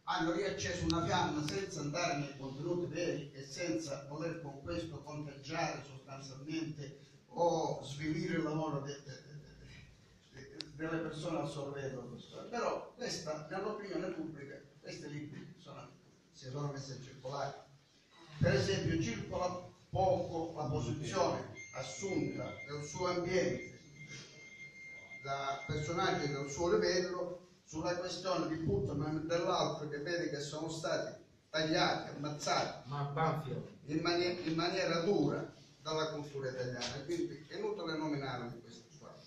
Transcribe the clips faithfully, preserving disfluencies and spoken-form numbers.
hanno riacceso una fiamma senza andare nei contenuti veri e senza voler con questo conteggiare sostanzialmente o svilire il lavoro de, de, de, de, delle persone al sorveglio. Però questa, nell'opinione pubblica, questi libri sono, si sono messi a circolare. Per esempio circola poco la posizione assunta del suo ambiente da personaggi del suo livello sulla questione di Putman e dell'altro, che vede che sono stati tagliati, ammazzati Ma in, mani in maniera dura dalla cultura italiana, quindi è inutile nominare di questo qua.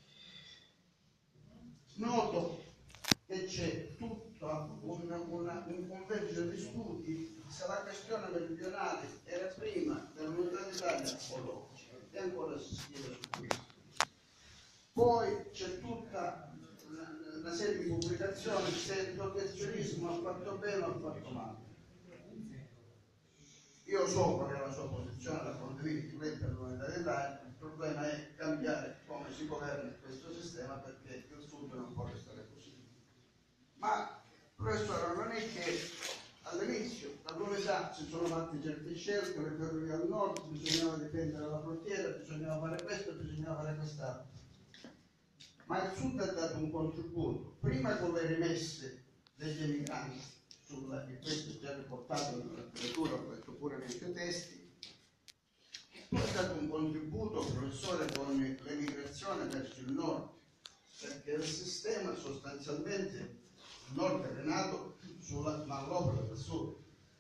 Noto che c'è tutto un, una, un convergere di studi se la questione meridionale era prima dell'unità d'Italia o dopo, e ancora si scrive su questo. Poi c'è tutta una, una serie di pubblicazioni se il protezionismo ha fatto bene o ha fatto male. Io so qual è la sua posizione, la condividi, lei per l'unità d'Italia. Il problema è cambiare come si governa questo sistema, perché il Sud non può restare così. Ma professore, non è che all'inizio dall'unità si sono fatte certe scelte, le ferrovie al nord, bisognava difendere la frontiera, bisognava fare questo, bisognava fare quest'altro. Ma il Sud ha dato un contributo, prima con le rimesse degli emigranti, sulla, e questo è già riportato nella letteratura, ho letto pure nei suoi testi, poi ha dato un contributo, professore, con l'emigrazione verso il nord, perché il sistema sostanzialmente, il nord è nato sulla manlopera del sud.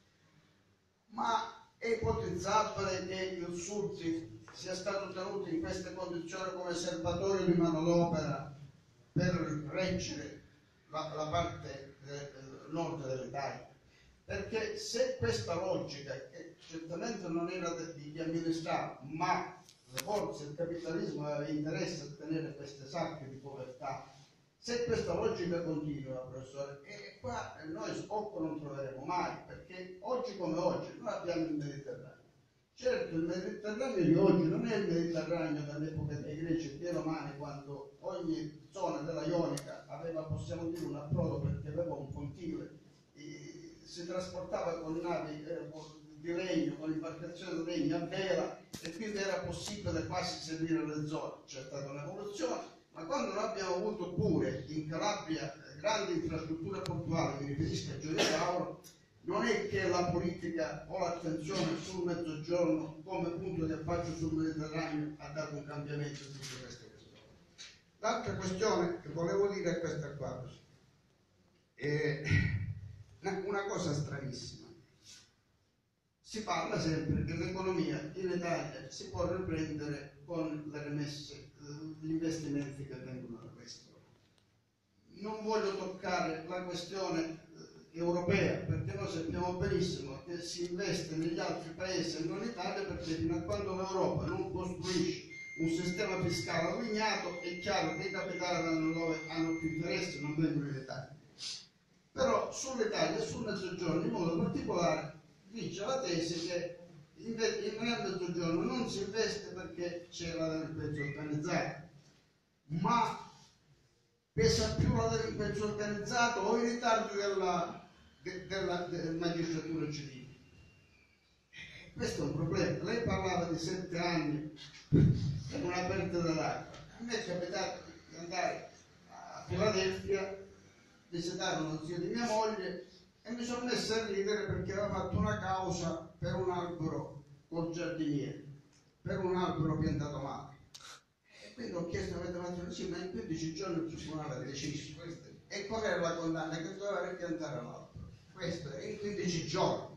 Ma è ipotizzabile che il sud sia stato tenuto in queste condizioni come serbatoio di manodopera per reggere la, la parte del nord dell'Italia? Perché se questa logica, che certamente non era di chi amministrava, ma le forze del capitalismo aveva interesse a tenere queste sacche di povertà, se questa logica continua, professore, e qua noi sbocco non troveremo mai, perché oggi come oggi noi abbiamo il Mediterraneo. Certo, il Mediterraneo di oggi non è il Mediterraneo dell'epoca dei Greci e dei Romani, quando ogni zona della Ionica aveva, possiamo dire, un approdo perché aveva un pontile, e si trasportava con navi eh, di legno, con imbarcazioni di legno a vela, e quindi era possibile quasi seguire le zone. C'è stata un'evoluzione, ma quando noi abbiamo avuto pure in Calabria grandi infrastrutture portuali, mi riferisco a Gioia Tauro, non è che la politica o l'attenzione sul mezzogiorno come punto di approccio sul Mediterraneo ha dato un cambiamento di tutte queste questioni. L'altra questione che volevo dire è questa qua. È una cosa stranissima. Si parla sempre che l'economia in Italia si può riprendere con le rimesse, gli investimenti che vengono da questo. Non voglio toccare la questione europea, perché noi sappiamo benissimo che si investe negli altri paesi e non in Italia, perché fino a quando l'Europa non costruisce un sistema fiscale allineato è chiaro che i capitali vanno dove hanno più interesse, non vengono in Italia. Però sull'Italia e sul mezzogiorno in modo particolare dice la tesi che in nel mezzogiorno non si investe perché c'è la delinquenza organizzata, ma pesa più la delinquenza organizzata o i ritardi della, de, della, della magistratura civile. Questo è un problema. Lei parlava di sette anni per una perdita dell'acqua. A me è capitato di andare a Filadelfia, visitare uno zio di mia moglie, e mi sono messo a ridere perché aveva fatto una causa per un albero col giardiniere, per un albero piantato male. E quindi ho chiesto, avete fatto così, ma in quindici giorni il tribunale ha deciso. E qual era la condanna? Che doveva ripiantare l'albero. Questo è in quindici giorni.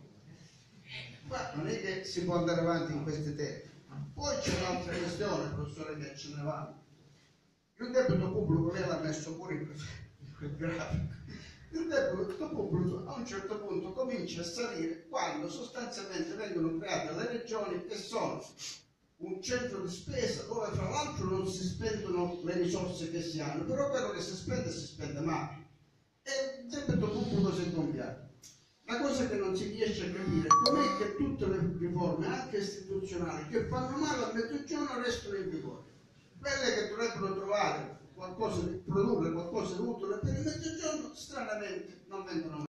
Ma non è che si può andare avanti in questi tempi. Poi c'è un'altra questione, professore, che ce ne va. Il debito pubblico, lei l'ha messo pure in quel grafico. Il debito pubblico a un certo punto comincia a salire quando sostanzialmente vengono create le regioni che sono un centro di spesa dove fra l'altro non si spendono le risorse che si hanno, però quello che si spende si spende male e il debito pubblico si gonfia. La cosa che non si riesce a capire com'è che tutte le riforme, anche istituzionali, che fanno male al mezzogiorno restano in vigore. Quelle che dovrebbero trovare qualcosa di produrre qualcosa di utile per il mezzogiorno, stranamente non vengono